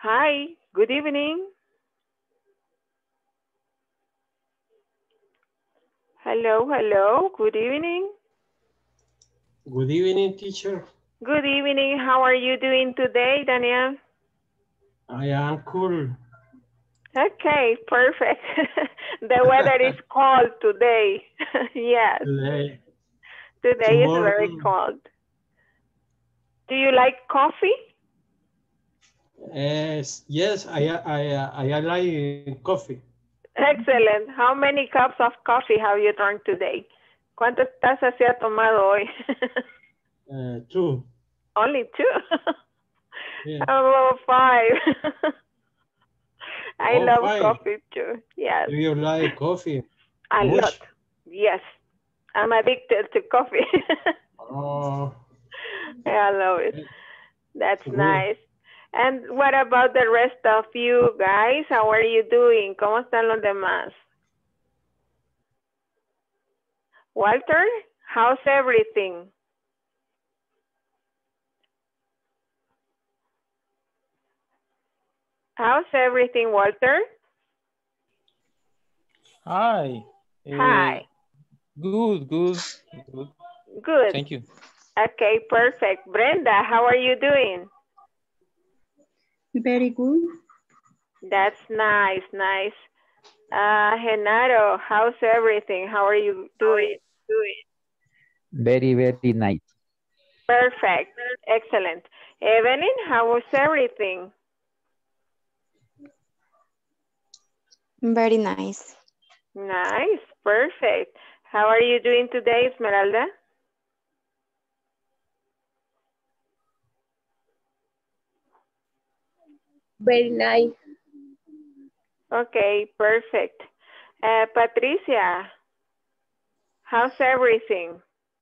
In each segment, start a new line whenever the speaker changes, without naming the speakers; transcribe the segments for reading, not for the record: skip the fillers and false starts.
Hi, good evening. Hello, hello, good evening.
Good evening, teacher.
Good evening, how are you doing today, Daniel?
I am cool.
Okay, perfect. The weather is cold today. Yes,
Today,
today is very
tomorrow,
cold. Do you like coffee?
yes, I like coffee.
Excellent. How many cups of coffee have you drunk today? ¿Cuántas tazas se ha tomado hoy?
Two.
Only two.
Yeah.
How about five? I
Oh,
love
fine.
coffee too. Yes,
Do you like coffee?
a lot.
Much?
Yes, I'm addicted to coffee.
Oh,
I love it.
it's
That's
good.
nice. And what about the rest of you guys? How are you doing? ¿Cómo están los demás? Walter, how's everything? How's everything, Walter?
Hi.
Hi.
Good, good, good.
Good.
Thank you.
Okay, perfect. Brenda, how are you doing?
Very good.
That's nice, nice. Genaro, how's everything? How are you doing?
Very, very nice.
Perfect. Excellent. Evelyn, how was everything?
Very nice.
Nice. Perfect. How are you doing today, Esmeralda?
Very nice.
Okay, perfect. Patricia, how's everything?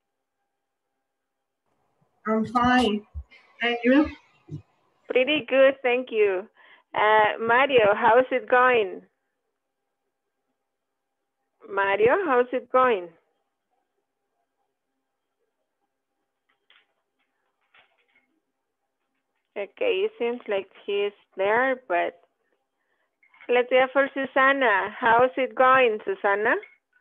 I'm fine. And you?
Pretty good, thank you. Mario, how's it going? Mario, how's it going? Okay, it seems like he's there, but let's hear for Susana. How's it going, Susana?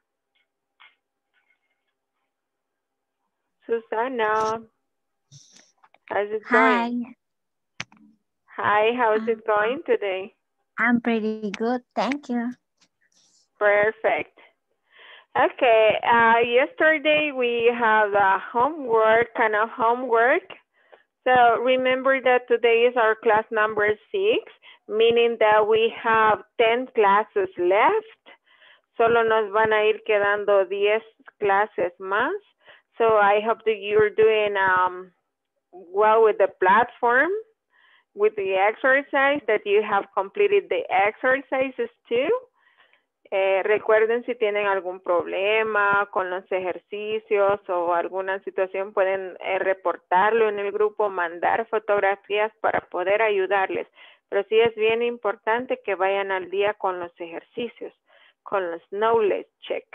Susana, how's it
Hi,
going? Hi, how's it going today?
I'm pretty good, thank you.
Perfect. Okay, yesterday we have a kind of homework. So remember that today is our class number 6, meaning that we have 10 classes left. Solo nos van a ir quedando 10 clases más. So I hope that you're doing well with the platform, with the exercise, that you have completed the exercises too. Recuerden si tienen algún problema con los ejercicios o alguna situación, pueden reportarlo en el grupo, mandar fotografías para poder ayudarles. Pero sí es bien importante que vayan al día con los ejercicios, con los knowledge check.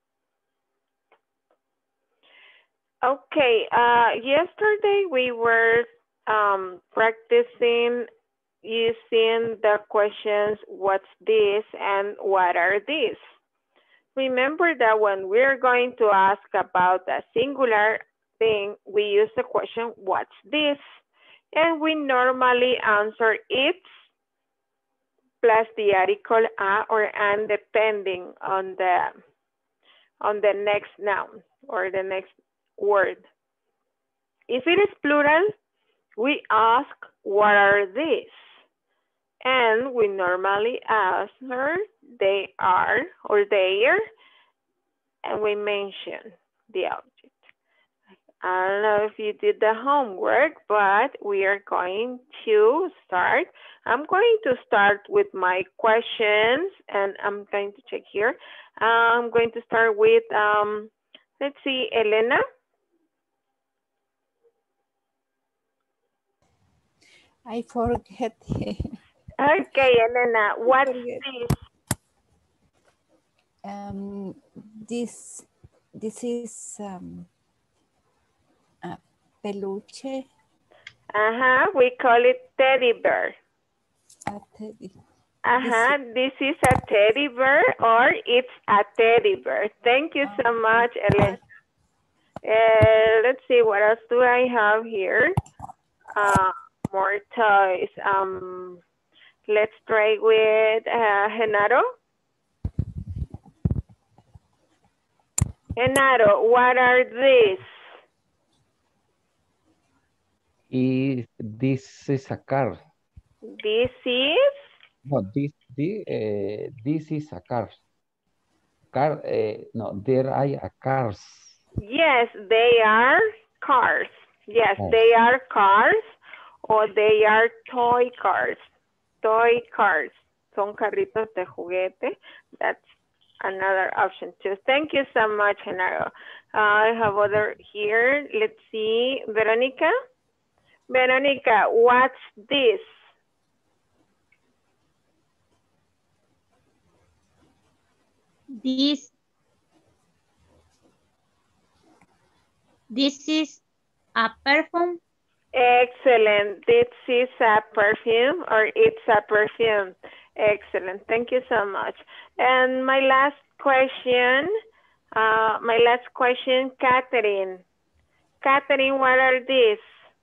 Okay, yesterday we were practicing using the questions, what's this and what are these? Remember that when we're going to ask about a singular thing, we use the question, what's this? And we normally answer it plus the article a or an depending on the next noun or the next word. If it is plural, we ask, what are these? And we normally answer, they are or their, and we mention the object. I don't know if you did the homework, but we are going to start. I'm going to start with my questions, and I'm going to check here. I'm going to start with, let's see, Elena.
I forget.
Okay, Elena, what's this?
This is peluche.
We call it teddy bear.
a teddy.
This is a teddy bear or it's a teddy bear. Thank you so much, Ellen. Let's see, what else do I have here? More toys. Let's try with Genaro. Genaro, what are these?
This is a car.
This is?
No, this is a car. Car, no, there are cars.
Yes, they are cars. Yes, they are cars or they are toy cars. Toy cars. Son carritos de juguete. That's another option too. Thank you so much, Genaro. I have other here. Let's see. Veronica? Veronica, what's this?
This is a perfume.
Excellent. This is a perfume or it's a perfume. Excellent. Thank you so much. And my last question, Catherine. Catherine, what are these?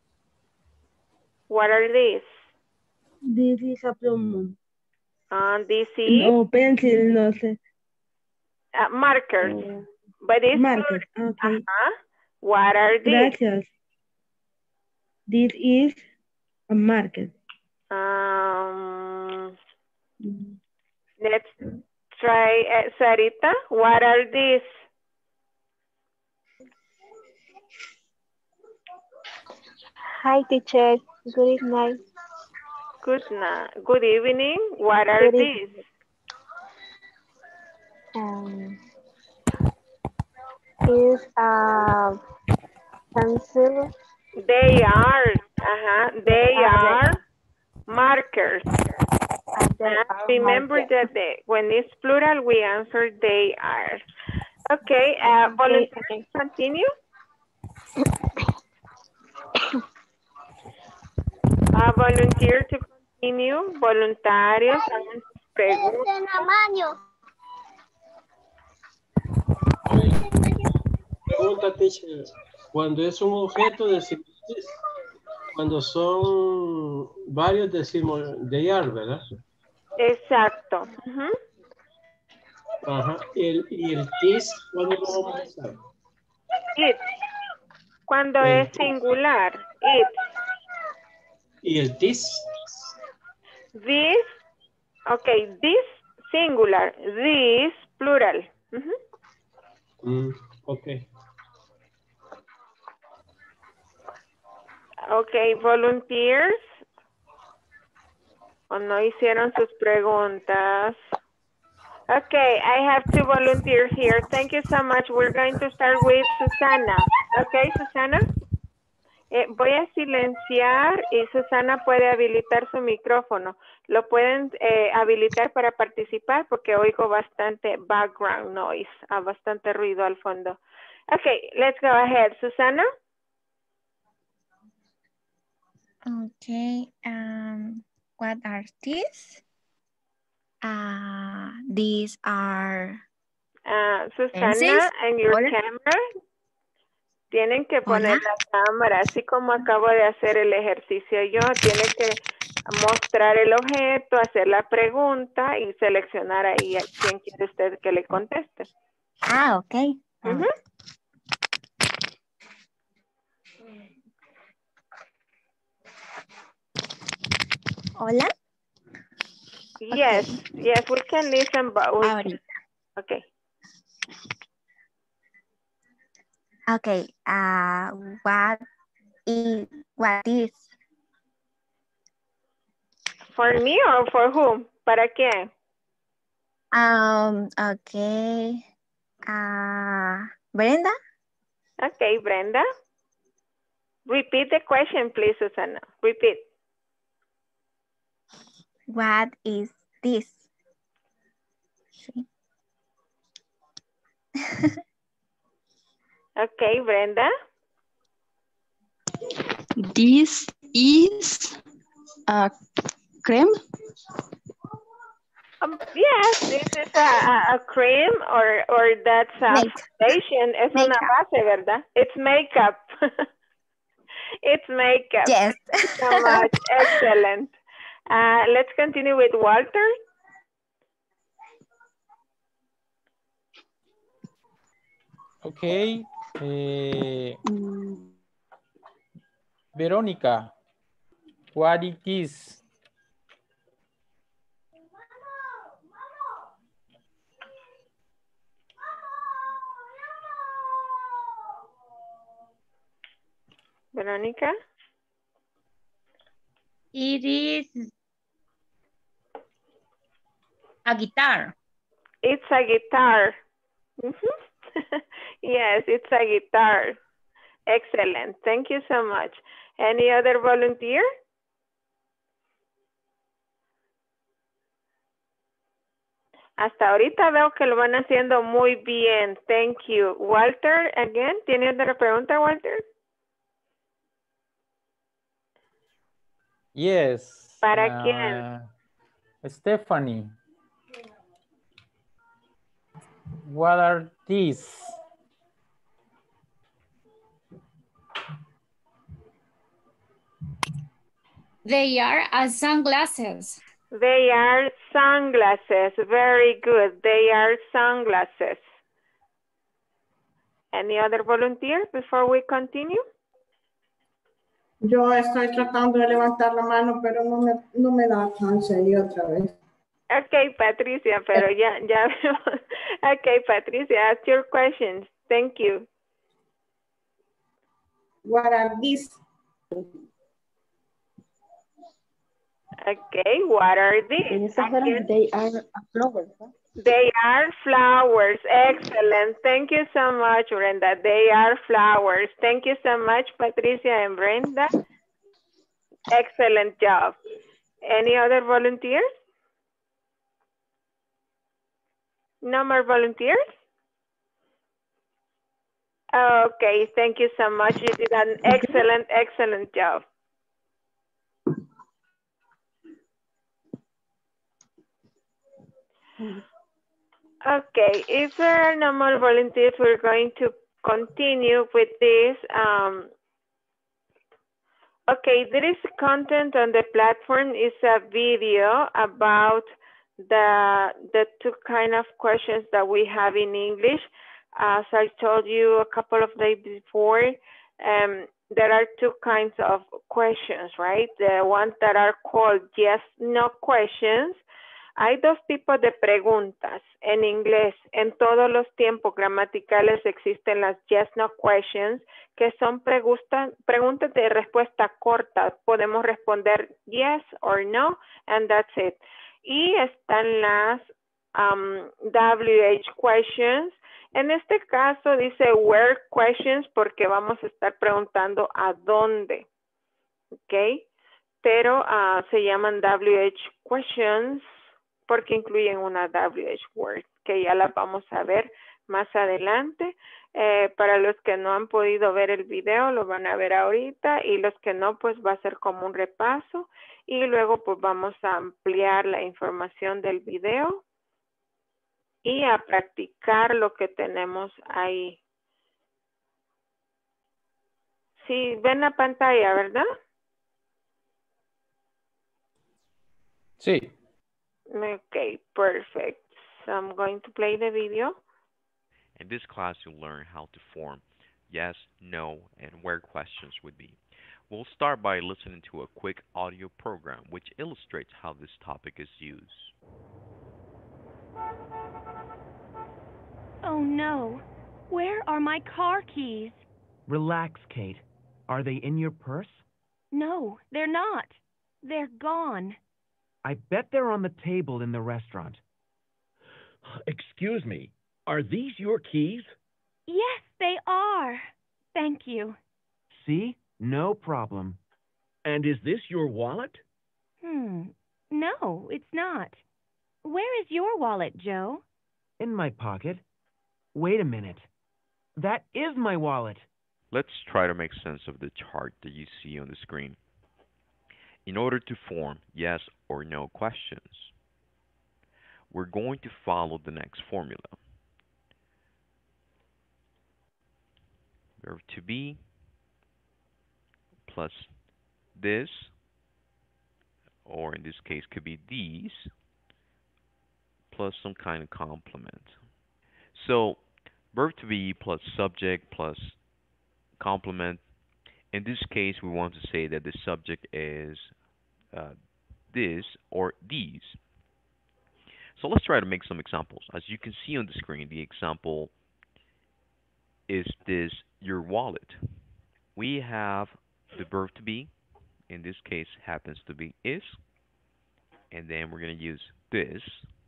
What are these?
This is a plum.
This is?
No, pencil, no sé.
Markers. But it's
markers, okay.
What are these?
Gracias. This is a marker.
Let's try Sarita. What are these?
Hi, teacher. Good night.
Good evening. What are these?
Is a pencil.
They are. They are markers. Remember that when it's plural, we answer they are. Okay, volunteers, continue. Volunteer to continue. Voluntarios, hagan sus preguntas.
Pregunta, teacher. Cuando es un objeto decimos this. Cuando son varios decimos they are, ¿verdad?
Exacto.
Y el this, ¿cuándo lo vamos a usar?
It. Cuando es singular. It.
¿Y el this?
This. Okay, this singular. This plural.
Okay.
Okay, volunteers. ¿O no hicieron sus preguntas? Okay, I have two volunteers here. Thank you so much. We're going to start with Susana. Okay, Susana. Voy a silenciar y Susana puede habilitar su micrófono. Lo pueden habilitar para participar porque oigo bastante background noise, bastante ruido al fondo. Okay, let's go ahead. Susana.
Okay, what are these? These are...
Susana, en your camera, tienen que poner la cámara, así como acabo de hacer el ejercicio yo, tienen que mostrar el objeto, hacer la pregunta y seleccionar ahí a quién quiere usted que le conteste.
Ok. Hola.
Yes, yes, we can listen, but we can. Okay.
Okay, what is?
For me or for whom? ¿Para quién?
Okay. Brenda?
Okay, Brenda. Repeat the question, please, Susana. Repeat.
What is this?
Okay, Brenda.
This is a Cream?
Yes, this is a cream or that's a foundation. Es una base, ¿verdad? It's makeup. It's makeup.
Yes.
Thank you so much. Excellent. Let's continue with Walter.
Okay. Veronica, what it is?
Veronica?
It is a guitar.
It's a guitar. Yes, it's a guitar. Excellent. Thank you so much. Any other volunteer? Hasta ahorita veo que lo van haciendo muy bien. Thank you. Walter, again, ¿tiene otra pregunta, Walter?
Yes.
¿Para quién?
Stephanie. What are these?
They are sunglasses.
They are sunglasses. Very good. They are sunglasses. Any other volunteer before we continue?
Yo estoy tratando de levantar la mano, pero no me da chance y otra vez.
Okay, Patricia, pero ya veo. Okay, Patricia, ask your questions. Thank you.
What are these?
Okay, what are these?
They are flowers.
They are flowers. Excellent. Thank you so much, Brenda. They are flowers. Thank you so much, Patricia and Brenda. Excellent job. Any other volunteers? No more volunteers? Okay, thank you so much. You did an excellent job. Okay, if there are no more volunteers, we're going to continue with this. Okay, there is content on the platform. It's a video about the two kind of questions that we have in English. As I told you a couple of days before, there are two kinds of questions, right? The ones that are called yes, no questions. Hay dos tipos de preguntas en inglés. En todos los tiempos gramaticales existen las yes, no questions, que son preguntas de respuesta corta. Podemos responder yes or no, and that's it. Y están las WH questions. En este caso dice where questions porque vamos a estar preguntando a dónde. ¿Ok? Pero se llaman WH questions porque incluyen una WH word, que ya la vamos a ver más adelante. Para los que no han podido ver el video, lo van a ver ahorita, y los que no, pues va a ser como un repaso, y luego pues vamos a ampliar la información del video y a practicar lo que tenemos ahí. Sí, ven la pantalla, ¿verdad?
Sí.
Okay, perfect. So I'm going to play the video.
In this class, you'll learn how to form yes, no, and where questions would be. We'll start by listening to a quick audio program which illustrates how this topic is used.
Oh no, where are my car keys?
Relax, Kate. Are they in your purse?
No, they're not. They're gone.
I bet they're on the table in the restaurant.
Excuse me, are these your keys?
Yes, they are. Thank you.
See? No problem.
And is this your wallet?
No, it's not. Where is your wallet, Joe?
In my pocket. Wait a minute. That is my wallet.
Let's try to make sense of the chart that you see on the screen. In order to form yes or no questions, we're going to follow the next formula. Verb to be plus this, or in this case could be these, plus some kind of complement. So verb to be plus subject plus complement. In this case, we want to say that the subject is this or these. So let's try to make some examples. As you can see on the screen, the example is this your wallet. We have the verb to be, in this case happens to be is, and then we're going to use this.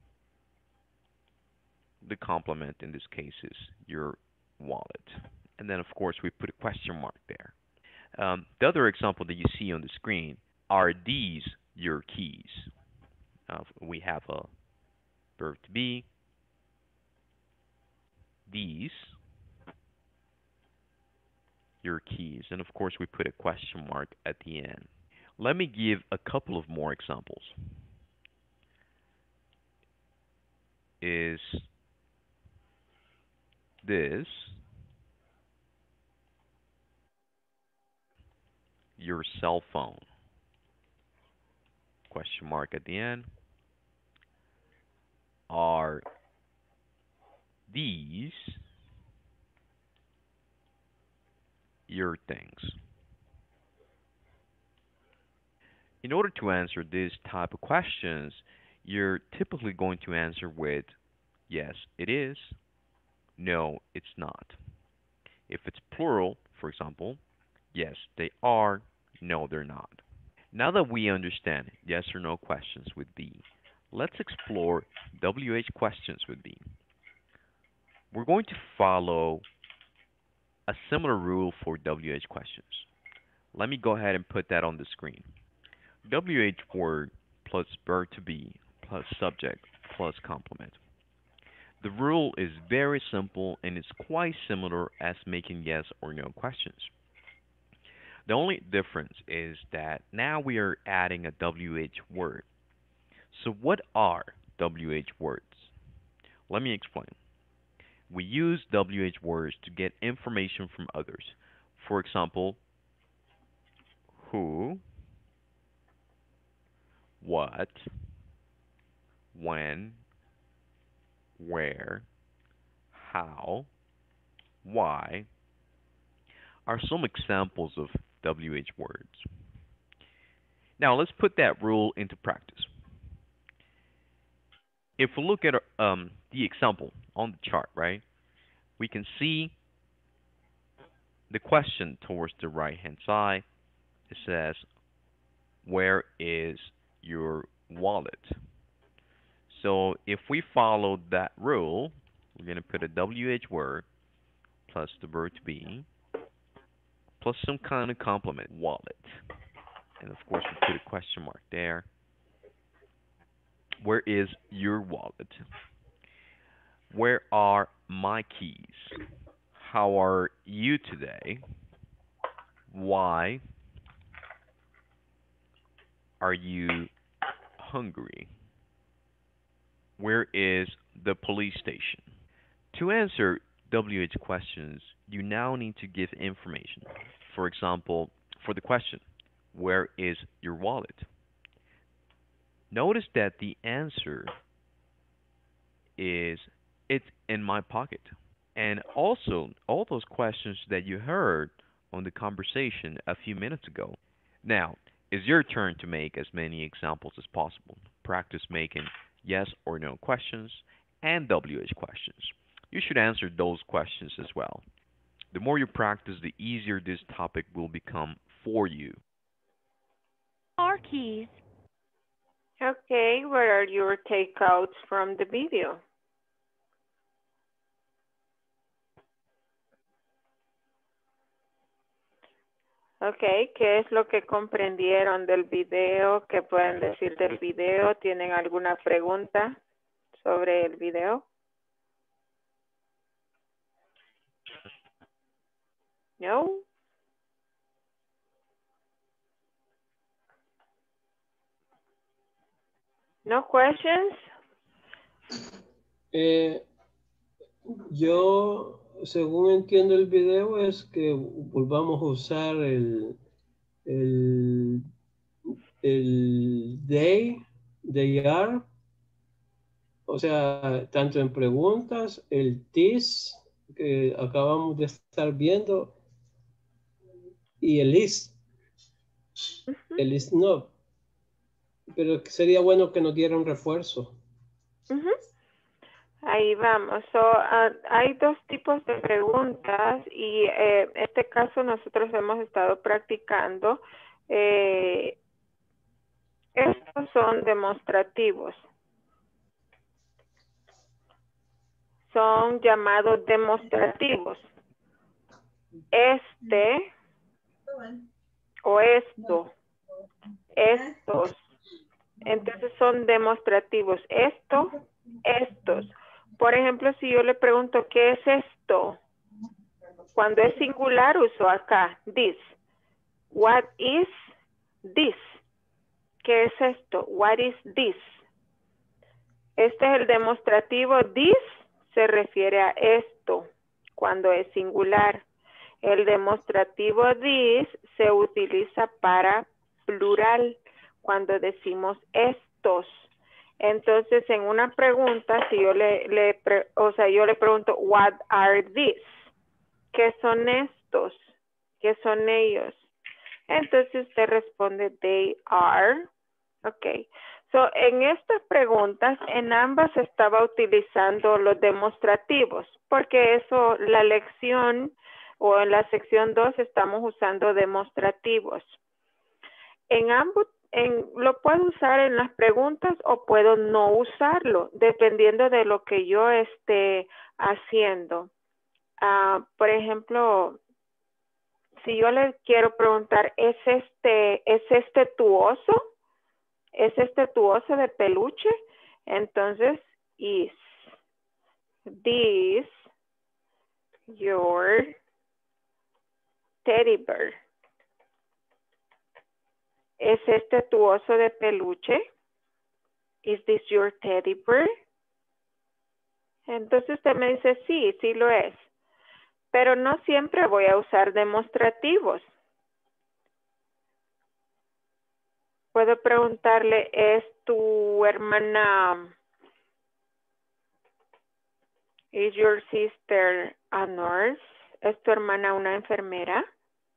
The complement in this case is your wallet. And then of course we put a question mark there. The other example that you see on the screen, are these your keys? We have a verb to be, these your keys, and of course we put a question mark at the end. Let me give a couple of more examples. Is this your cell phone? Question mark at the end. Are these your things? In order to answer this type of questions, you're typically going to answer with yes, it is, no, it's not. If it's plural, for example, yes, they are, no, they're not. Now that we understand yes or no questions with be, let's explore WH questions with be. We're going to follow a similar rule for WH questions. Let me go ahead and put that on the screen. WH word plus verb to be plus subject plus complement. The rule is very simple and it's quite similar as making yes or no questions. The only difference is that now we are adding a WH word. So what are WH words? Let me explain. We use WH words to get information from others. For example, who, what, when, where, how, why are some examples of WH words. Now let's put that rule into practice. If we look at the example on the chart, right, we can see the question towards the right-hand side. It says, where is your wallet? So if we follow that rule, we're going to put a WH word plus the verb to be plus some kind of complement, wallet. And of course, we put a question mark there. Where is your wallet? Where are my keys? How are you today? Why are you hungry? Where is the police station? To answer WH questions, you now need to give information. For example, for the question, where is your wallet? Notice that the answer is, it's in my pocket. And also, all those questions that you heard on the conversation a few minutes ago. Now, it's your turn to make as many examples as possible. Practice making yes or no questions and WH questions. You should answer those questions as well. The more you practice, the easier this topic will become for you.
Car keys.
Okay, what are your takeouts from the video? Okay, ¿qué es lo que comprendieron del video? ¿Qué pueden decir del video? ¿Tienen alguna pregunta sobre el video? No? No questions?
Yo, según entiendo el video, es que volvamos a usar el they are, o sea, tanto en preguntas, el this, que acabamos de estar viendo, y el is. El is not. Pero sería bueno que nos diera un refuerzo.
Ahí vamos. Hay dos tipos de preguntas y en este caso nosotros hemos estado practicando. Estos son demostrativos. Son llamados demostrativos. Este o esto. Estos. Entonces son demostrativos. Esto, estos. Por ejemplo, si yo le pregunto, ¿qué es esto? Cuando es singular uso acá, this. What is this? ¿Qué es esto? What is this? Este es el demostrativo. This se refiere a esto cuando es singular. El demostrativo this se utiliza para plural cuando decimos estos. Entonces, en una pregunta, si yo le pregunto, what are these? ¿Qué son estos? ¿Qué son ellos? Entonces usted responde, they are. Ok. So, en estas preguntas, en ambas estaba utilizando los demostrativos, porque eso, la lección o en la sección 2 estamos usando demostrativos. En ambos, lo puedo usar en las preguntas o puedo no usarlo, dependiendo de lo que yo esté haciendo. Por ejemplo, si yo le quiero preguntar, ¿es este tu oso? ¿Es este tu oso de peluche? Entonces, is this your teddy bear? ¿Es este tu oso de peluche? Is this your teddy bear? Entonces usted me dice, sí, sí lo es. Pero no siempre voy a usar demostrativos. Puedo preguntarle, ¿es tu hermana, is your sister a nurse? ¿Es tu hermana una enfermera?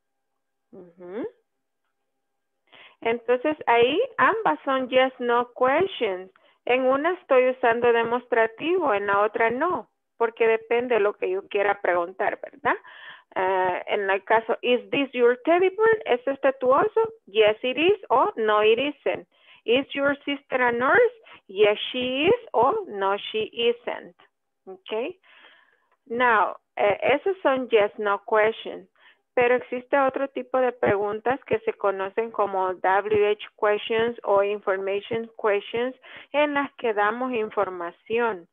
Entonces ahí ambas son yes, no questions. En una estoy usando demostrativo, en la otra no, porque depende de lo que yo quiera preguntar, ¿verdad? En el caso, is this your teddy bear? ¿Es este tu oso? Yes, it is, o no, it isn't. Is your sister a nurse? Yes, she is, o no, she isn't. Okay. Now, esos son yes, no questions. Pero existe otro tipo de preguntas que se conocen como WH questions o information questions, en las que damos información.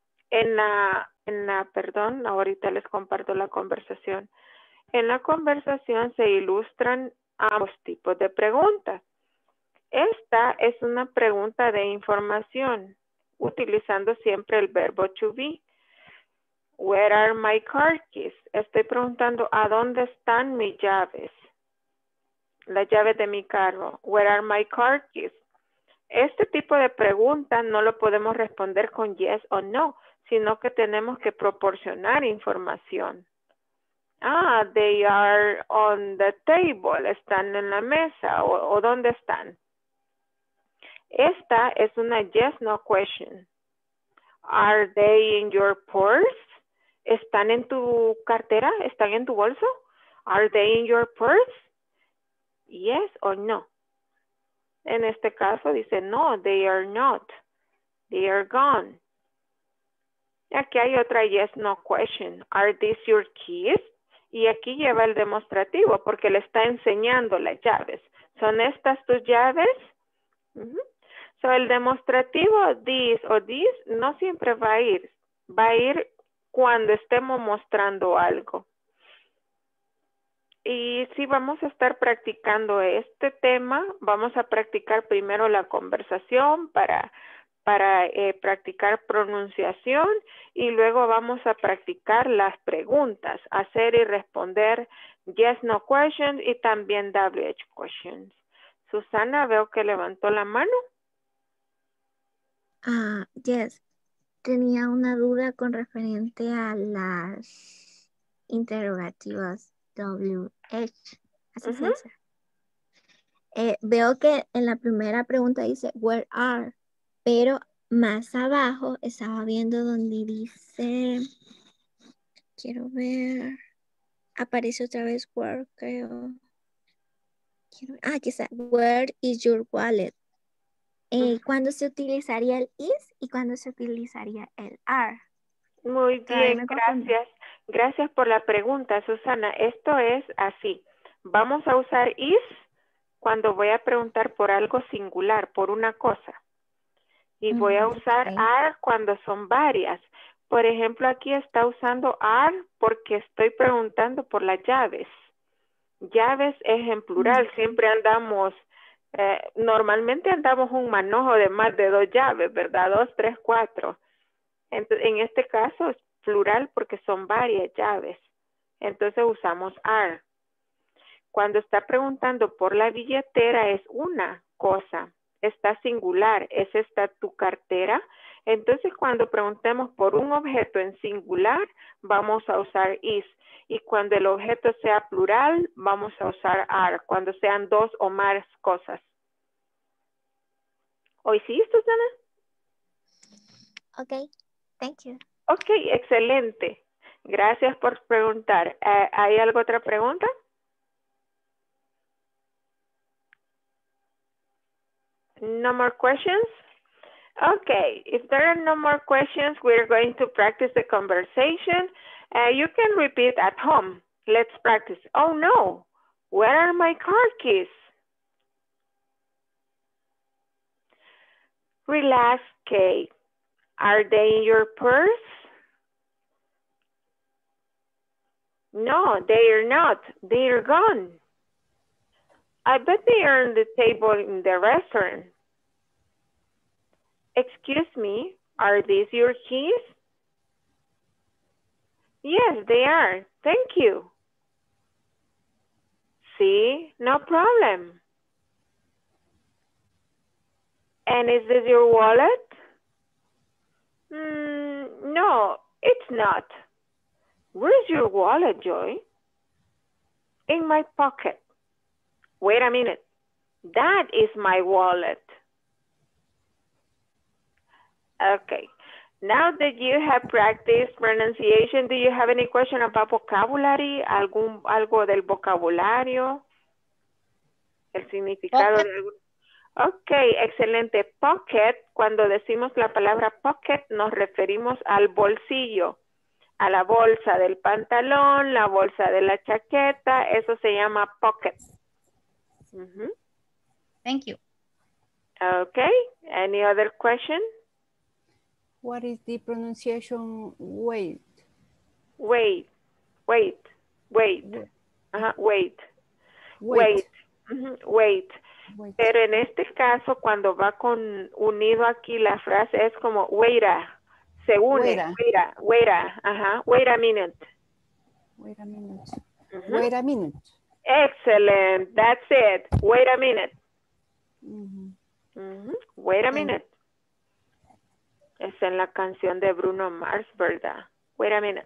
Perdón, ahorita les comparto la conversación. En la conversación se ilustran ambos tipos de preguntas. Esta es una pregunta de información, utilizando siempre el verbo to be. Where are my car keys? Estoy preguntando, ¿a dónde están mis llaves? Las llaves de mi carro. Where are my car keys? Este tipo de preguntas no lo podemos responder con yes o no, sino que tenemos que proporcionar información. They are on the table. Están en la mesa. ¿O dónde están? Esta es una yes, no question. Are they in your purse? ¿Están en tu cartera? ¿Están en tu bolso? Are they in your purse? Yes or no. En este caso dice no, they are not. They are gone. Aquí hay otra yes, no question. Are these your keys? Y aquí lleva el demostrativo porque le está enseñando las llaves. ¿Son estas tus llaves? So, el demostrativo this o this no siempre va a ir. Va a ir cuando estemos mostrando algo. Y sí, vamos a estar practicando este tema. Vamos a practicar primero la conversación para practicar pronunciación y luego vamos a practicar las preguntas, hacer y responder yes, no questions y también WH questions. Susana, veo que levantó la mano.
Yes. Tenía una duda con referente a las interrogativas WH. Así se dice. Veo que en la primera pregunta dice where are, pero más abajo estaba viendo donde dice, quiero ver, aparece otra vez where, creo. Aquí está, where is your wallet? ¿Cuándo se utilizaría el is y cuándo se utilizaría el are?
Muy bien, gracias. Gracias por la pregunta, Susana. Esto es así. Vamos a usar is cuando voy a preguntar por algo singular, por una cosa. Y voy a usar are cuando son varias. Por ejemplo, aquí está usando are porque estoy preguntando por las llaves. Llaves es en plural. Siempre andamos, normalmente andamos un manojo de más de 2 llaves, ¿verdad? 2, 3, 4. Entonces, en este caso es plural porque son varias llaves. Entonces usamos are. Cuando está preguntando por la billetera es una cosa. Está singular. ¿Es esta tu cartera? Entonces cuando preguntemos por un objeto en singular, vamos a usar is. Y cuando el objeto sea plural, vamos a usar are. Cuando sean 2 o más cosas. ¿Hoy sí, Susana?
Ok. Thank you.
Ok, excelente. Gracias por preguntar. ¿Hay alguna otra pregunta? No more questions? Okay, if there are no more questions, we're going to practice the conversation. You can repeat at home. Let's practice. Oh no, where are my car keys? Relax, Kate. Are they in your purse? No, they are not. They are gone. I bet they are on the table in the restaurant. Excuse me, are these your keys? Yes, they are. Thank you. See, no problem. And is this your wallet? No, it's not. Where's your wallet, Joy? In my pocket. Wait a minute. That is my wallet. Okay. Now that you have practiced pronunciation, do you have any question about vocabulary? Algo del vocabulario? El significado de algún... Ok, excelente. Pocket, cuando decimos la palabra pocket, nos referimos al bolsillo, a la bolsa del pantalón, la bolsa de la chaqueta, eso se llama pocket.
Thank you.
Okay, any other question?
What is the pronunciation wait?
Wait. Wait. Pero en este caso, cuando va con unido aquí, la frase es como waita. Se une. Waita. Ajá. Wait a minute.
Wait a minute. Wait a minute.
Excellent. That's it. Wait a minute. Wait a minute. Es en la canción de Bruno Mars, ¿verdad? Wait a minute.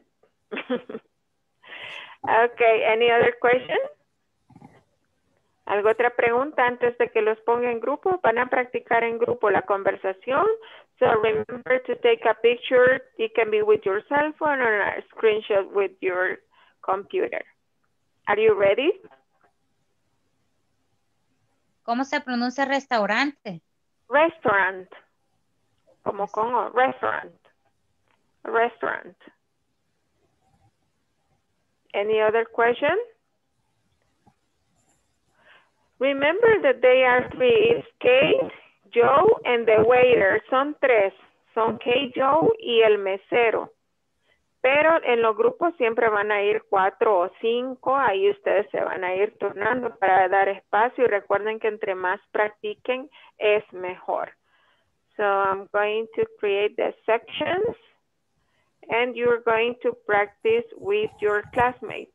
Okay, any other question? ¿Alguna otra pregunta antes de que los ponga en grupo? Van a practicar en grupo la conversación. So remember to take a picture. It can be with your cell phone or a screenshot with your computer. Are you ready?
¿Cómo se pronuncia restaurante?
Restaurant. Como con restaurant. Restaurant. Any other question? Remember that they are 3. It's Kate, Joe, and the waiter. Son 3. Son Kate, Joe y el mesero. pero en los grupos siempre van a ir 4 o 5, ahí ustedes se van a ir turnando para dar espacio y recuerden que entre más practiquen es mejor. So I'm going to create the sections and you're going to practice with your classmate.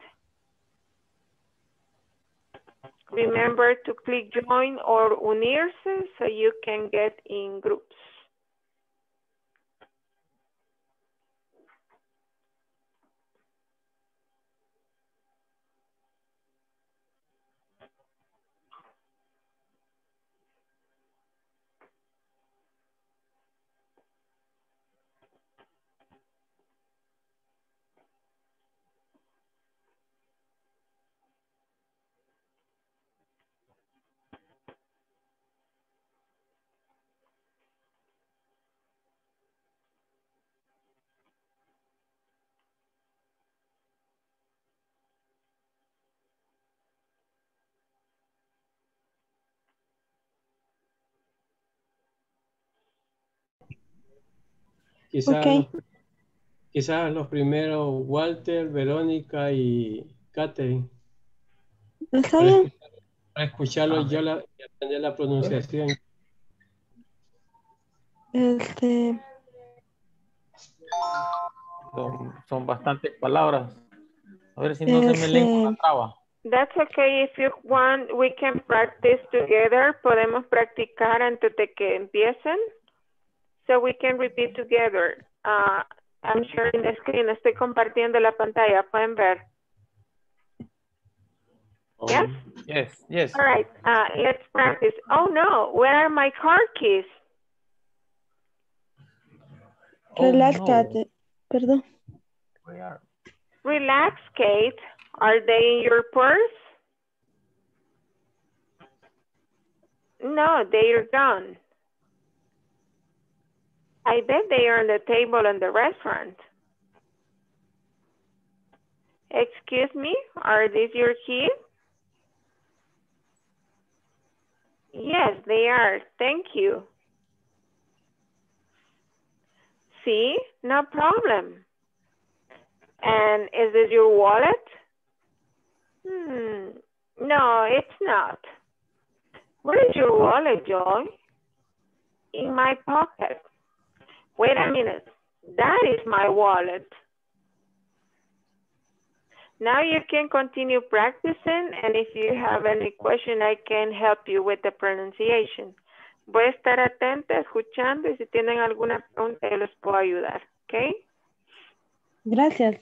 Remember to click join or unirse so you can get in groups.
Quizás
Ok.
quizás los primeros Walter, Verónica y Katherine.
Está bien.
Para escucharlo y aprender la pronunciación.
Son bastantes palabras. A ver si no se me lengua la traba.
That's okay. If you want, we can practice together. Podemos practicar antes de que empiecen. So we can repeat together. I'm sharing the screen. Estoy compartiendo la pantalla. Pueden ver. Yes?
Yes, yes.
All right. Let's practice. Oh no, where are my car keys?
Relax, Kate. Perdón.
Relax, Kate. Are they in your purse? No, they're gone. I bet they are on the table in the restaurant. Excuse me, are these your keys? Yes, they are. Thank you. See, no problem. And is this your wallet? No, it's not. Where is your wallet, Joy? In my pocket. Wait a minute. That is my wallet. Now you can continue practicing, and if you have any question, I can help you with the pronunciation. Voy a estar atenta, escuchando, y si tienen alguna pregunta, yo les puedo ayudar, ¿ok?
Gracias.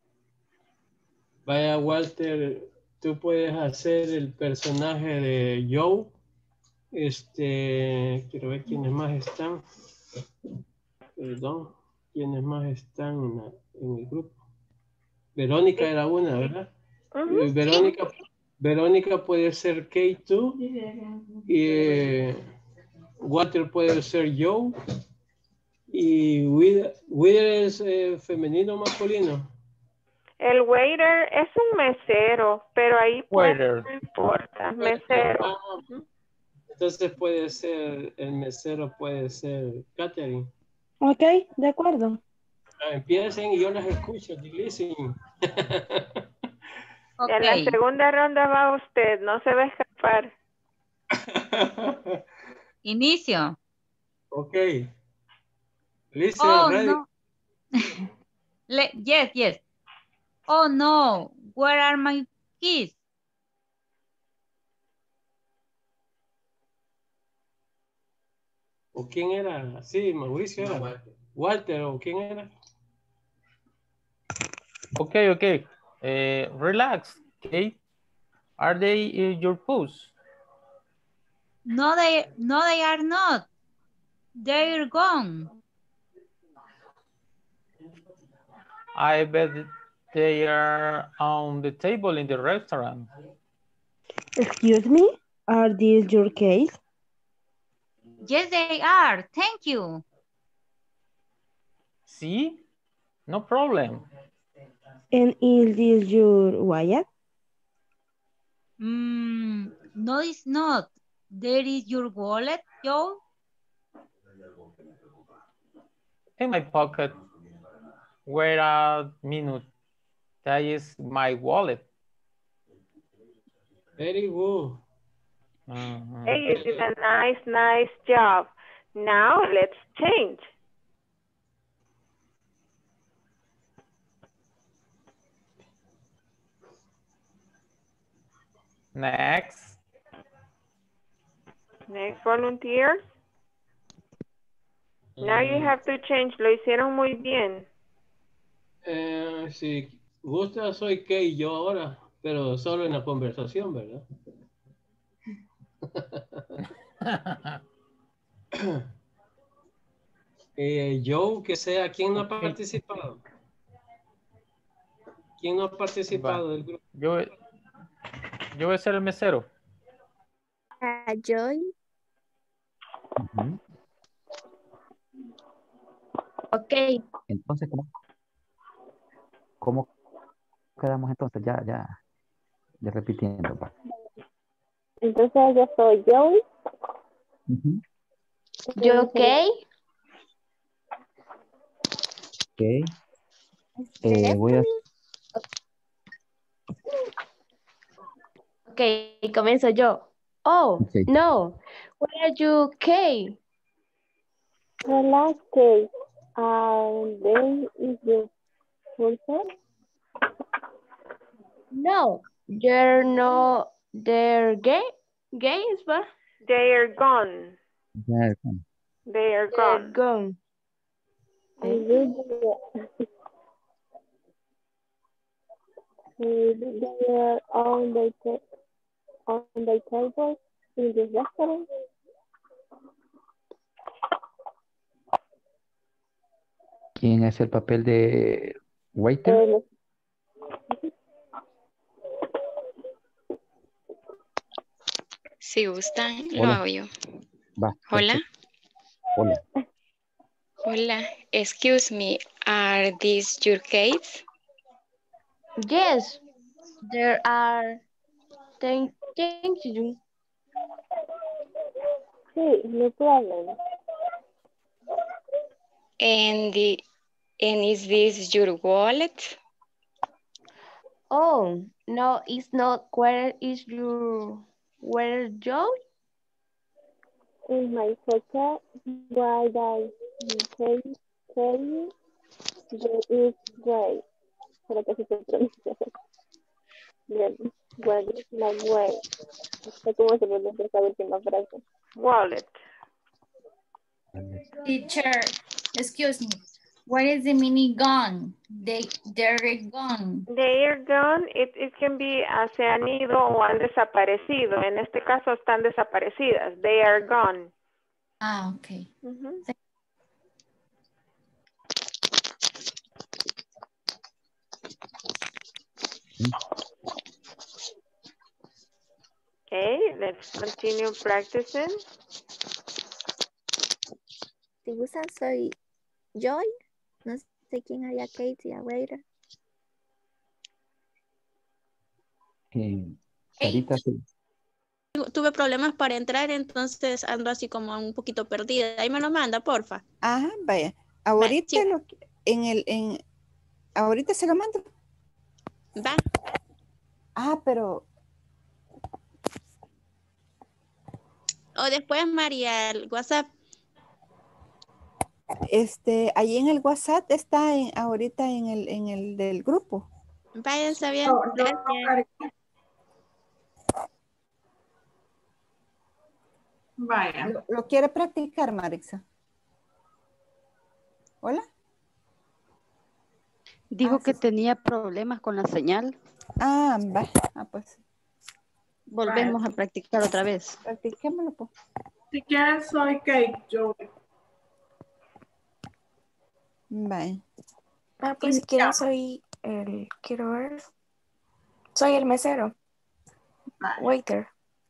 Vaya, Walter, tú puedes hacer el personaje de Joe. Quiero ver quiénes más están. Perdón, quiénes más están en el grupo. Verónica era una, ¿verdad? Verónica puede ser K2 y Walter puede ser Joe y Wither es femenino o masculino.
El waiter es un mesero, pero ahí no importa, mesero.
Entonces puede ser, el mesero puede ser Katherine.
Ok, de acuerdo.
Empiecen y yo las escucho. Listen.
Okay. En la segunda ronda va usted, no se va a escapar.
Inicio.
Ok. Listen, ready.
No. Yes. Oh no, where are my keys?
¿O quién era? Sí, Mauricio era. No, Walter, ¿o quién era?
Okay. Relax, okay. Are they in your purse?
No, they are not. They're gone.
I bet they are on the table in the restaurant.
Excuse me, are these your keys?
Yes, they are. Thank you.
See? No problem.
And is this your wallet?
No, it's not. There is your wallet, Joe.
In my pocket. Wait a minute. That is my wallet.
Very good.
Hey, you did a nice job. Now let's change.
Next.
Next volunteers. Now you have to change. Lo hicieron muy bien.
Si gusta, soy Kay yo ahora, pero solo en la conversación, ¿verdad? Joe, que sea, ¿quién no ha participado? ¿Quién no ha participado del grupo?
Yo voy a ser el mesero.
Joy. Ok.
Entonces, ¿cómo quedamos entonces? Ya repitiendo. Pa.
Entonces yo soy Joey.
Yo, ok.
Ok. Voy a...
Ok, comienzo yo. Oh,
Okay.
no. Where are you, Kay?
Relax, Kay. Then is your person?
No, they're not. They're games, but
They are gone.
Ya,
They are
they're
gone.
gone.
They are on the table in the restaurant.
¿Quién es el papel de waiter?
Si gustan, lo
Hola.
hago yo.
Va,
Hola.
Hola.
Hola. Excuse me, are these your kids?
Yes, there are. Thank you.
Sí, no problem.
And is this your wallet?
Oh, no, it's not. Where is your Joe?
In my pocket, why I tell you there is way. Pero que si se pronuncia. Where is my way? No sé cómo se pronuncia esa última frase.
Wallet.
Teacher, excuse me. What is the meaning gone? They're gone.
They are gone. It can be se han ido o han desaparecido. En este caso están desaparecidas. They are gone.
Ah, okay.
Okay, let's continue practicing.
Si gustan, soy Joy. No sé quién haría Katie, a waiter.
Sarita, sí.
Tuve problemas para entrar, entonces ando así como un poquito perdida. Ahí me lo manda, porfa.
Ajá, vaya. Ahorita
sí.
Ahorita se lo mando.
Va.
Pero.
O después, María, el WhatsApp.
Ahí en el WhatsApp está ahorita en el del grupo.
Vaya, está bien. Gracias.
Vaya.
¿Lo quiere practicar, Marixa? ¿Hola?
Dijo que tenía problemas con la señal.
Va. Pues.
Volvemos a practicar otra vez.
Practiquémoslo, pues.
Si quieres, soy Kate, yo.
Bye.
Pues si quieren soy quiero ver. Soy el mesero. Waiter.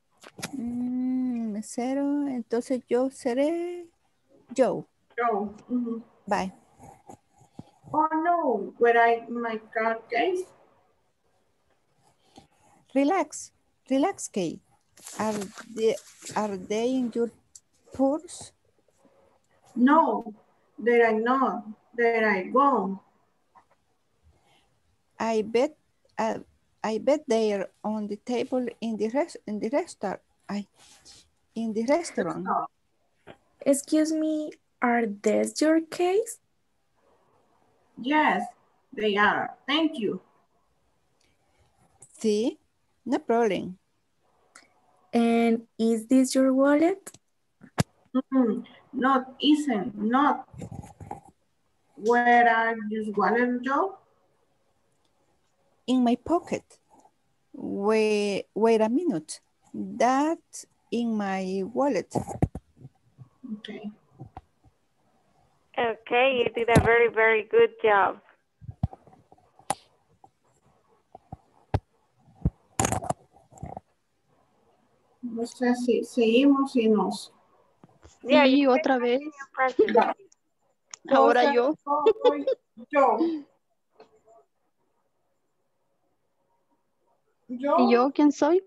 Mesero, entonces yo seré Joe.
Joe.
Bye.
Oh no, where my card case?
Relax, Kate. Are they in your purse?
No, there I not. There I gone.
I bet they're on the table in the restaurant.
Excuse me, are these your case?
Yes, they are. Thank you.
See, no problem.
And is this your wallet?
Not. Where are your wallet, Joe?
In my pocket. Wait a minute. That's in my wallet.
Okay.
Okay, you did a very, very good job.
No sé si seguimos y nos...
Yeah,
Sí, otra vez. Ahora yo. ¿Y yo quién soy?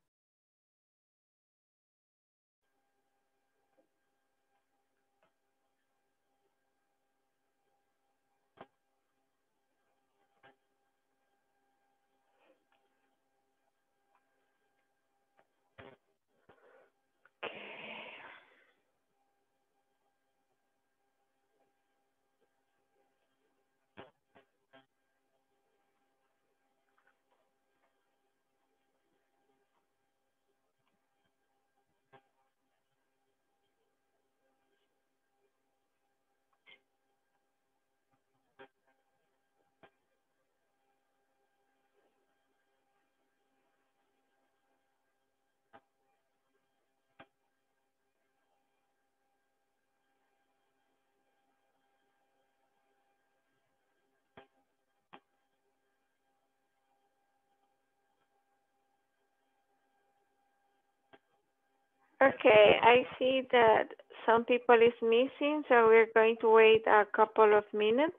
Okay, I see that some people is missing, so we're going to wait a couple of minutes.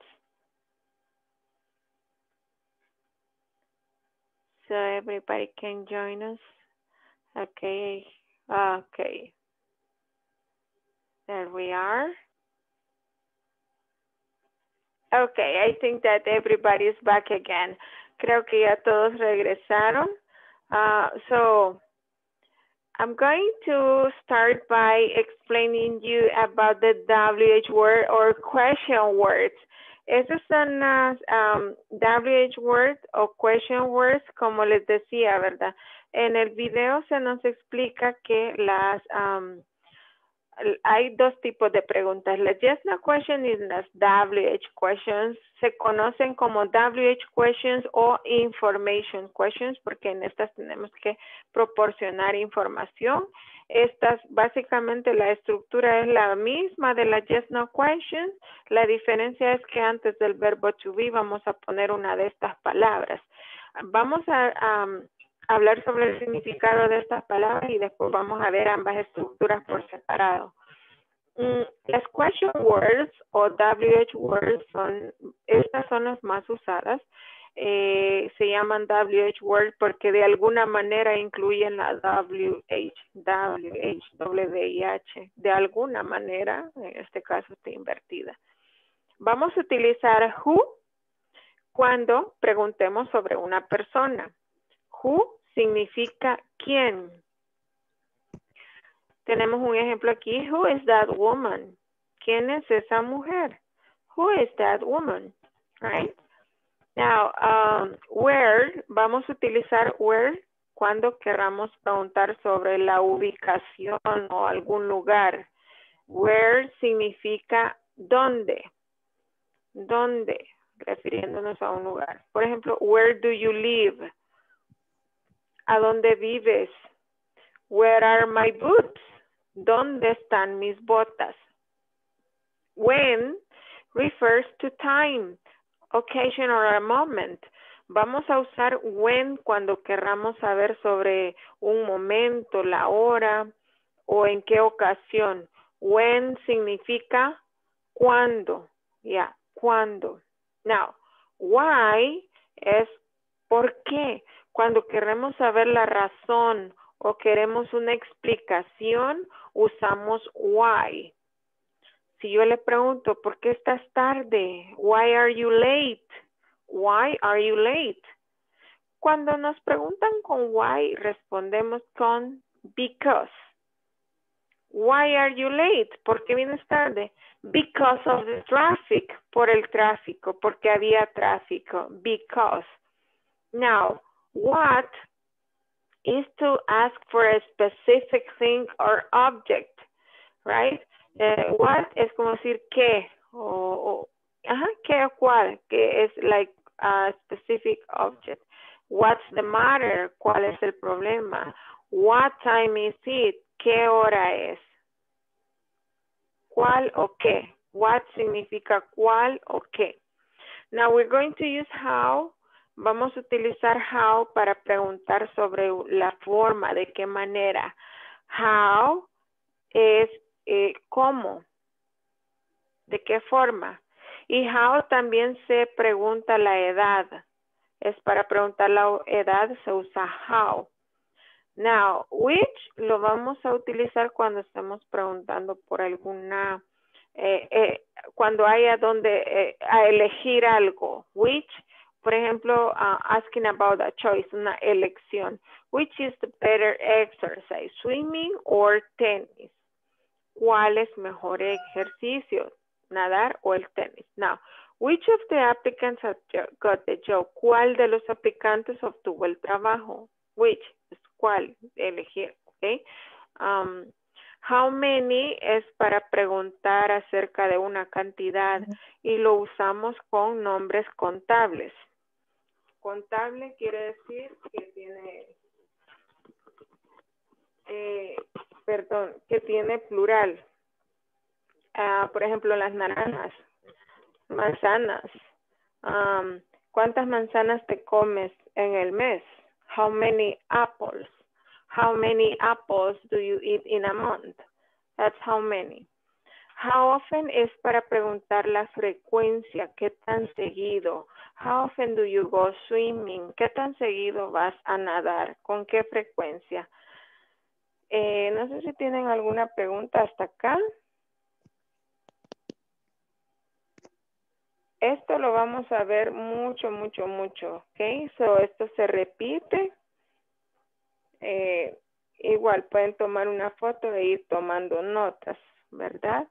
So everybody can join us. Okay, okay. There we are. Okay, I think that everybody is back again. Creo que ya todos regresaron. So I'm going to start by explaining you about the WH word or question words. Esas son las WH words o question words, como les decía, ¿verdad? En el video se nos explica que las hay dos tipos de preguntas. Las yes, no question y las WH questions se conocen como WH questions o information questions porque en estas tenemos que proporcionar información. Estas, básicamente la estructura es la misma de las yes, no questions. La diferencia es que antes del verbo to be vamos a poner una de estas palabras. Vamos a hablar sobre el significado de estas palabras y después vamos a ver ambas estructuras por separado. Las question words o WH words estas son las más usadas. Se llaman WH words porque de alguna manera incluyen la WH, WH, de alguna manera, en este caso está invertida. Vamos a utilizar who cuando preguntemos sobre una persona. Who significa quién. Tenemos un ejemplo aquí. Who is that woman? ¿Quién es esa mujer? Who is that woman? Right? Now, where, vamos a utilizar where cuando queramos preguntar sobre la ubicación o algún lugar. Where significa dónde. ¿Dónde? Refiriéndonos a un lugar. Por ejemplo, where do you live? ¿A dónde vives? Where are my boots? ¿Dónde están mis botas? When refers to time, occasion or a moment. Vamos a usar when cuando querramos saber sobre un momento, la hora o en qué ocasión. When significa cuándo. Ya, cuándo. Now, why es por qué. Cuando queremos saber la razón o queremos una explicación, usamos why. Si yo le pregunto, ¿por qué estás tarde? Why are you late? why are you late? Cuando nos preguntan con why, respondemos con because. Why are you late? ¿Por qué vienes tarde? Because of the traffic. Por el tráfico, porque había tráfico. Because. Now, what is to ask for a specific thing or object, right? What es como decir qué qué o cuál, que es like a specific object. What's the matter? ¿Cuál es el problema? What time is it? ¿Qué hora es? ¿Cuál o qué? What significa cuál o qué. Now we're going to use how. Vamos a utilizar how para preguntar sobre la forma, de qué manera. How es cómo, de qué forma. Y how también se pregunta la edad. Es para preguntar la edad, se usa how. Now, which lo vamos a utilizar cuando estamos preguntando por alguna, cuando haya donde a elegir algo. Which, por ejemplo, asking about a choice, una elección. Which is the better exercise, swimming or tennis? ¿Cuál es mejor ejercicio, nadar o el tenis? Now, which of the applicants got the job? ¿Cuál de los aplicantes obtuvo el trabajo? Which es cuál, elegir, ¿ok? How many es para preguntar acerca de una cantidad y lo usamos con nombres contables. Contable quiere decir que tiene, que tiene plural. Por ejemplo, las naranjas, manzanas. ¿Cuántas manzanas te comes en el mes? How many apples? How many apples do you eat in a month? That's how many. How often es para preguntar la frecuencia, qué tan seguido. How often do you go swimming? ¿Qué tan seguido vas a nadar? ¿Con qué frecuencia? No sé si tienen alguna pregunta hasta acá. Esto lo vamos a ver mucho, ¿ok? So, esto se repite. Igual pueden tomar una foto e ir tomando notas, ¿verdad?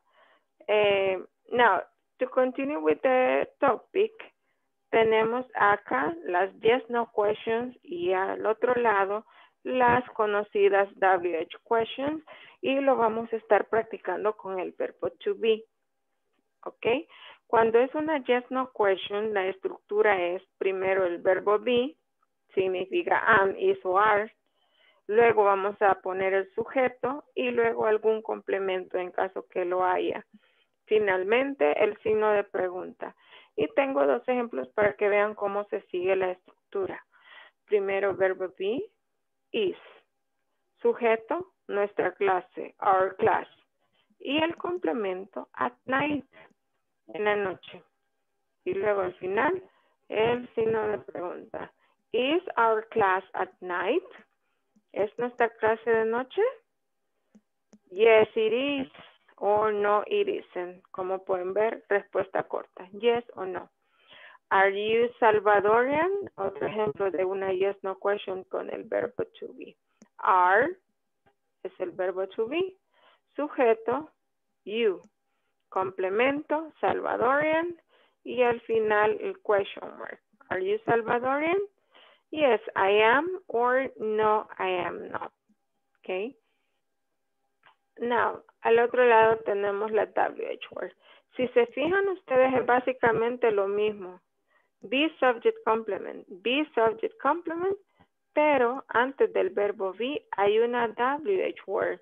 Now, to continue with the topic, tenemos acá las yes, no questions y al otro lado las conocidas WH questions y lo vamos a estar practicando con el verbo to be. ¿Ok? Cuando es una yes, no question, la estructura es primero el verbo be, significa am, is o are. Luego vamos a poner el sujeto y luego algún complemento en caso que lo haya. Finalmente, el signo de pregunta. Y tengo dos ejemplos para que vean cómo se sigue la estructura. Primero, verbo be, is. Sujeto, nuestra clase, our class. Y el complemento, at night, en la noche. Y luego al final, el signo de pregunta. Is our class at night? ¿Es nuestra clase de noche? Yes, it is. Or no, it isn't. Como pueden ver, respuesta corta. Yes o no. Are you Salvadorian? Otro ejemplo de una yes, no question con el verbo to be. Are es el verbo to be. Sujeto, you. Complemento, Salvadorian. Y al final el question mark. Are you Salvadorian? Yes, I am, or no, I am not. Okay. Now, al otro lado tenemos la WH word. Si se fijan ustedes es básicamente lo mismo. Be, subject, complement. Be, subject, complement. Pero antes del verbo be hay una WH word.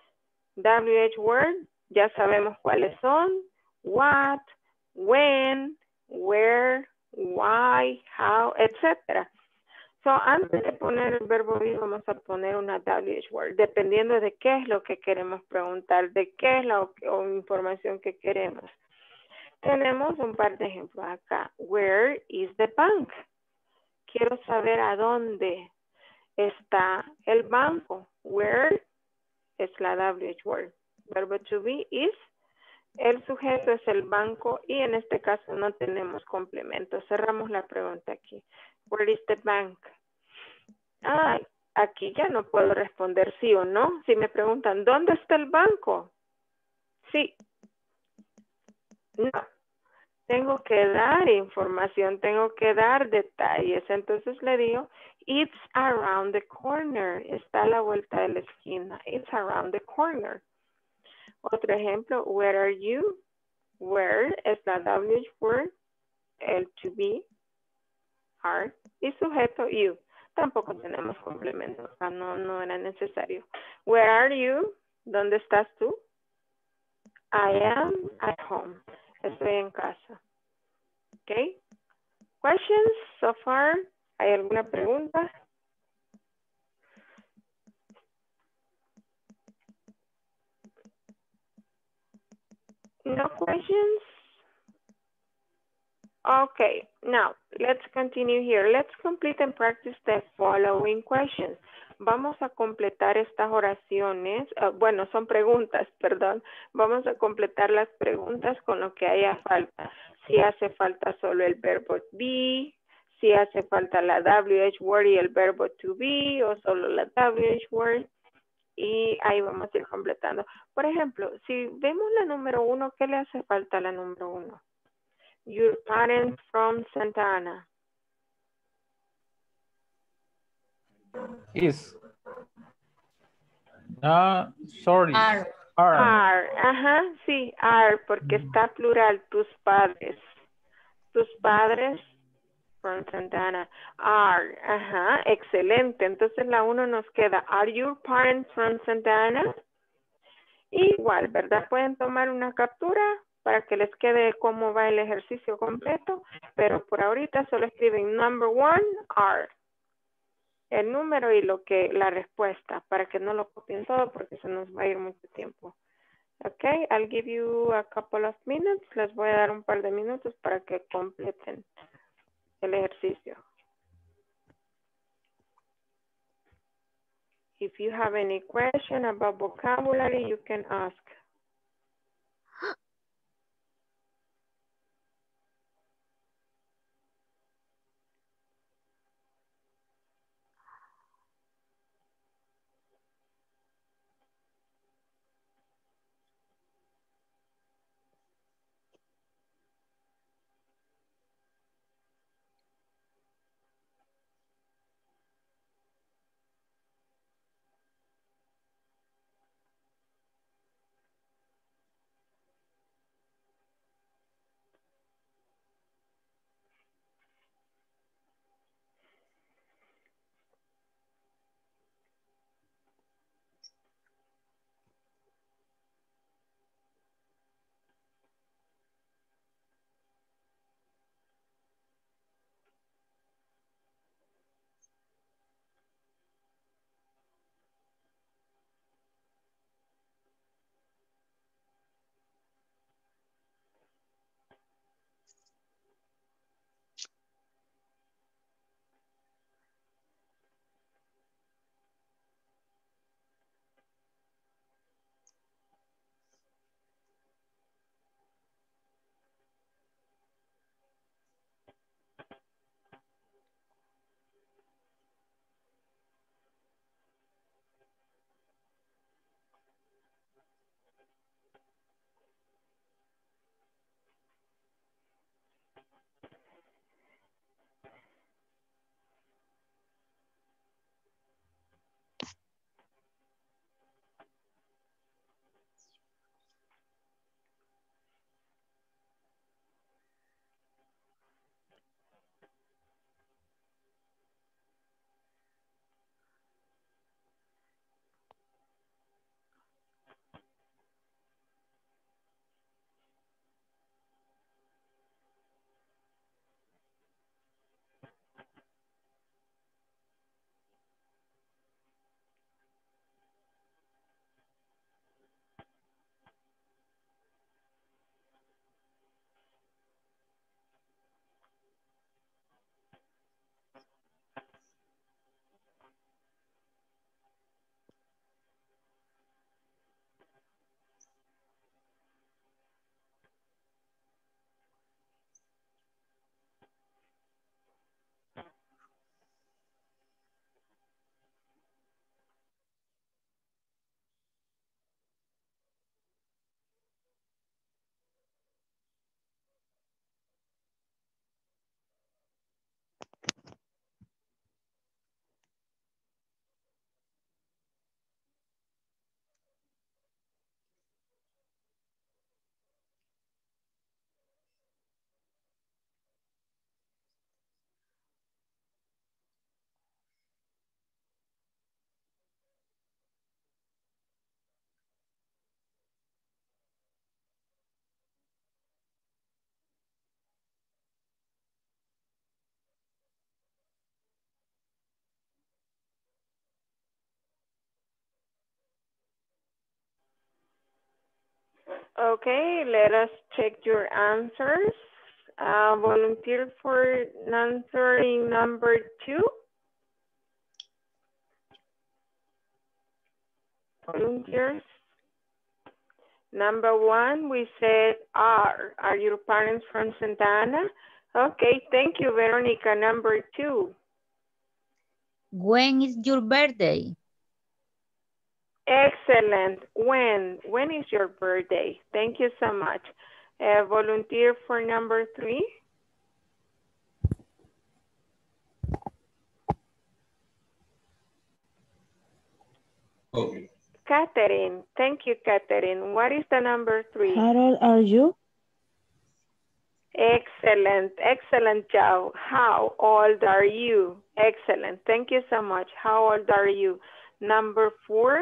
WH word, ya sabemos cuáles son. What, when, where, why, how, etc. So, antes de poner el verbo be, vamos a poner una WH word, dependiendo de qué es lo que queremos preguntar, de qué es la información que queremos. Tenemos un par de ejemplos acá. Where is the bank? Quiero saber a dónde está el banco. Where es la WH word. Verbo to be is El sujeto es el banco y en este caso no tenemos complemento. Cerramos la pregunta aquí. Where is the bank? Ah, aquí ya no puedo responder sí o no. Si me preguntan, ¿dónde está el banco? Sí. No. Tengo que dar información, tengo que dar detalles. Entonces le digo, it's around the corner. Está a la vuelta de la esquina. It's around the corner. Otro ejemplo, where are you? Where es la WH word, el to be, are, y sujeto you. Tampoco tenemos complemento, o sea, no era necesario. Where are you? ¿Dónde estás tú? I am at home. Estoy en casa. Okay. Questions so far? ¿Hay alguna pregunta? No questions? Okay, now let's continue here. Let's complete and practice the following questions. Vamos a completar estas oraciones, bueno, son preguntas, perdón. Vamos a completar las preguntas con lo que haya falta. Si hace falta solo el verbo be, si hace falta la WH word y el verbo to be, o solo la WH word. Y ahí vamos a ir completando. Por ejemplo, si vemos la número 1, ¿qué le hace falta a la número 1? Your parents from Santa Ana.
Is. Sorry.
Are.
Are. Ajá, sí, are, porque está plural, tus padres. Tus padres from Santa Ana. Are. Ajá, excelente. Entonces la 1 nos queda, are your parents from Santa Ana? Igual, ¿verdad? Pueden tomar una captura para que les quede cómo va el ejercicio completo, pero por ahorita solo escriben number 1, are. El número y la respuesta, para que no lo copien todo porque se nos va a ir mucho tiempo. Ok, I'll give you a couple of minutes. Les voy a dar un par de minutos para que completen el ejercicio. If you have any question about vocabulary, you can ask. Okay, let us check your answers. Volunteer for answering number 2. Volunteers. Number 1, we said are. Are your parents from Santa Ana? Okay, thank you, Veronica. Number 2.
When is your birthday?
Excellent. When is your birthday? Thank you so much. Volunteer for number 3.
Oh.
Catherine. Thank you, Catherine. What is the number 3?
How old are you?
Excellent. Excellent job. How old are you? Excellent. Thank you so much. How old are you? Number 4.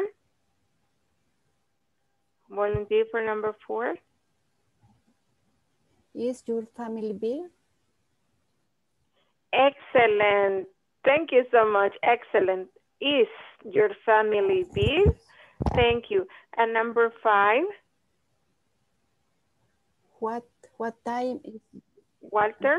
Volunteer for number 4.
Is your family big?
Excellent. Thank you so much. Excellent. Is your family big? Thank you. And number 5.
What time is
Walter?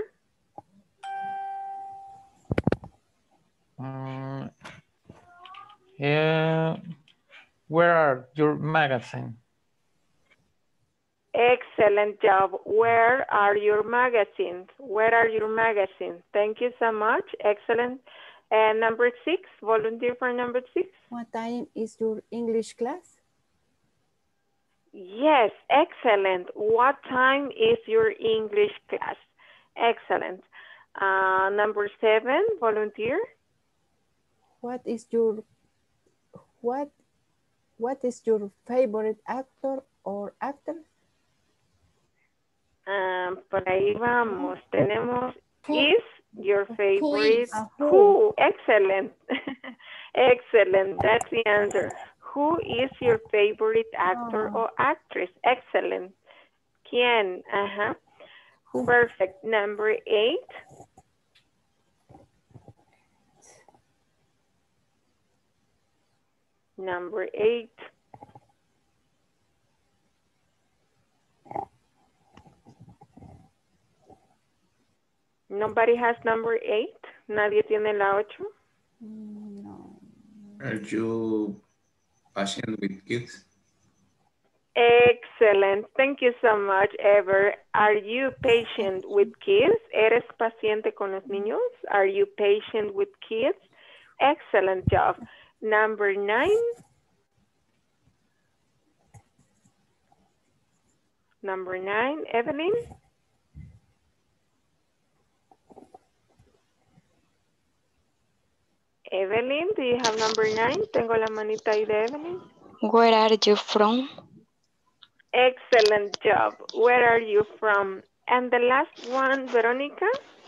Where are your magazine?
Excellent job. Where are your magazines? Where are your magazines? Thank you so much. Excellent. And number 6, volunteer for number 6.
What time is your English class?
Yes, excellent. What time is your English class? Excellent. Number 7, volunteer.
What is your favorite actor or actor?
Por ahí vamos. Tenemos is your favorite. Who? Excellent. Excellent. That's the answer. Who is your favorite actor or actress? Excellent. ¿Quién? Perfect. Number 8. Number 8. Nobody has number 8. Nadie tiene la 8.
No.
Are you patient with kids?
Excellent. Thank you so much, Ever. Are you patient with kids? ¿Eres paciente con los niños? Are you patient with kids? Excellent job. Number 9. Number 9, Evelyn. Evelyn, do you have number 9? Tengo la manita ahí de Evelyn.
Where are you from?
Excellent job. Where are you from? And the last one, Veronica.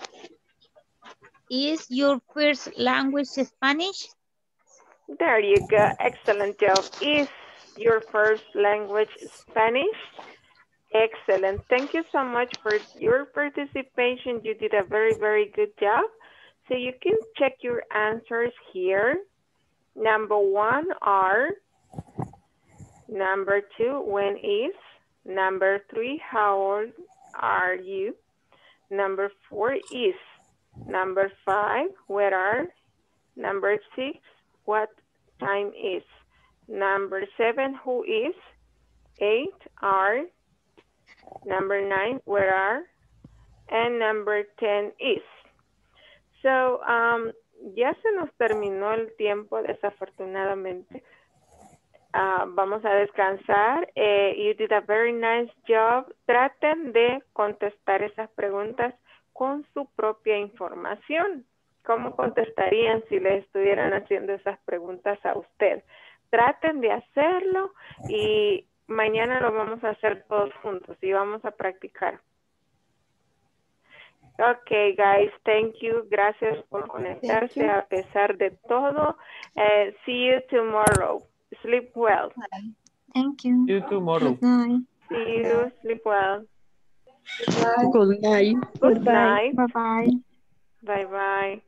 Is your first language Spanish?
There you go. Excellent job. Is your first language Spanish? Excellent. Thank you so much for your participation. You did a very, very good job. So you can check your answers here. Number 1, are. Number 2, when is. Number 3, how old are you? Number 4, is. Number 5, where are. Number 6, what time is. Number 7, who is. 8, are. Number 9, where are. And number 10 is. So, ya se nos terminó el tiempo, desafortunadamente. Vamos a descansar. You did a very nice job. Traten de contestar esas preguntas con su propia información. ¿Cómo contestarían si le estuvieran haciendo esas preguntas a usted? Traten de hacerlo y mañana lo vamos a hacer todos juntos y vamos a practicar. Okay, guys, thank you. Gracias por conectarse a pesar de todo. See you tomorrow. Sleep well.
Thank you.
See you tomorrow.
Good night.
See you. Sleep well.
Good night.
Good night.
Bye-bye.
Bye-bye.